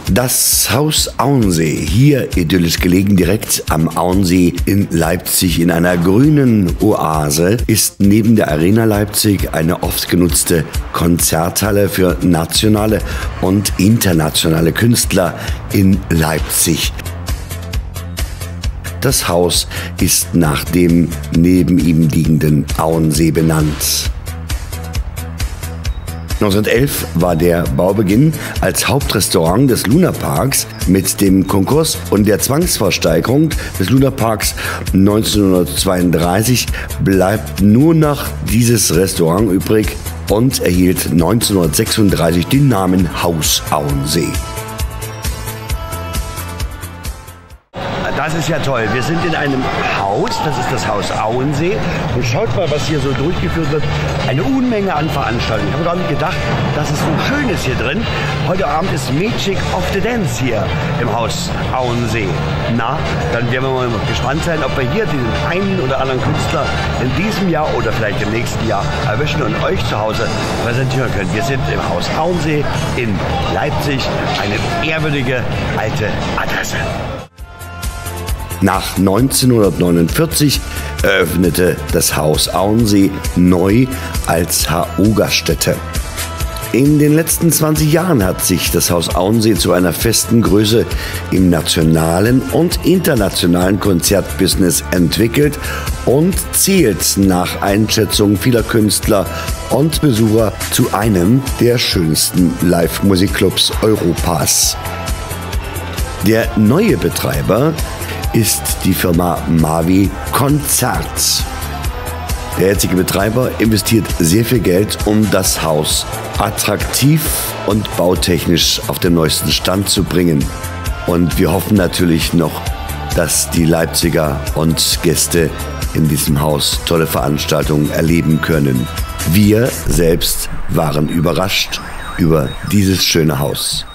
Das Haus Auensee, hier idyllisch gelegen direkt am Auensee in Leipzig in einer grünen Oase, ist neben der Arena Leipzig eine oft genutzte Konzerthalle für nationale und internationale Künstler in Leipzig. Das Haus ist nach dem neben ihm liegenden Auensee benannt. 1911 war der Baubeginn als Hauptrestaurant des Lunaparks. Mit dem Konkurs und der Zwangsversteigerung des Lunaparks 1932 bleibt nur noch dieses Restaurant übrig und erhielt 1936 den Namen Haus Auensee. Das ist ja toll. Wir sind in einem Haus, das ist das Haus Auensee. Und schaut mal, was hier so durchgeführt wird. Eine Unmenge an Veranstaltungen. Ich habe gar nicht gedacht, dass es so schön ist hier drin. Heute Abend ist Magic of the Dance hier im Haus Auensee. Na, dann werden wir mal gespannt sein, ob wir hier den einen oder anderen Künstler in diesem Jahr oder vielleicht im nächsten Jahr erwischen und euch zu Hause präsentieren können. Wir sind im Haus Auensee in Leipzig. Eine ehrwürdige alte Adresse. Nach 1949 eröffnete das Haus Auensee neu als HO-Gaststätte. In den letzten 20 Jahren hat sich das Haus Auensee zu einer festen Größe im nationalen und internationalen Konzertbusiness entwickelt und zählt nach Einschätzung vieler Künstler und Besucher zu einem der schönsten Live-Musikclubs Europas. Der neue Betreiber ist die Firma Mavi Konzert. Der jetzige Betreiber investiert sehr viel Geld, um das Haus attraktiv und bautechnisch auf den neuesten Stand zu bringen. Und wir hoffen natürlich noch, dass die Leipziger und Gäste in diesem Haus tolle Veranstaltungen erleben können. Wir selbst waren überrascht über dieses schöne Haus.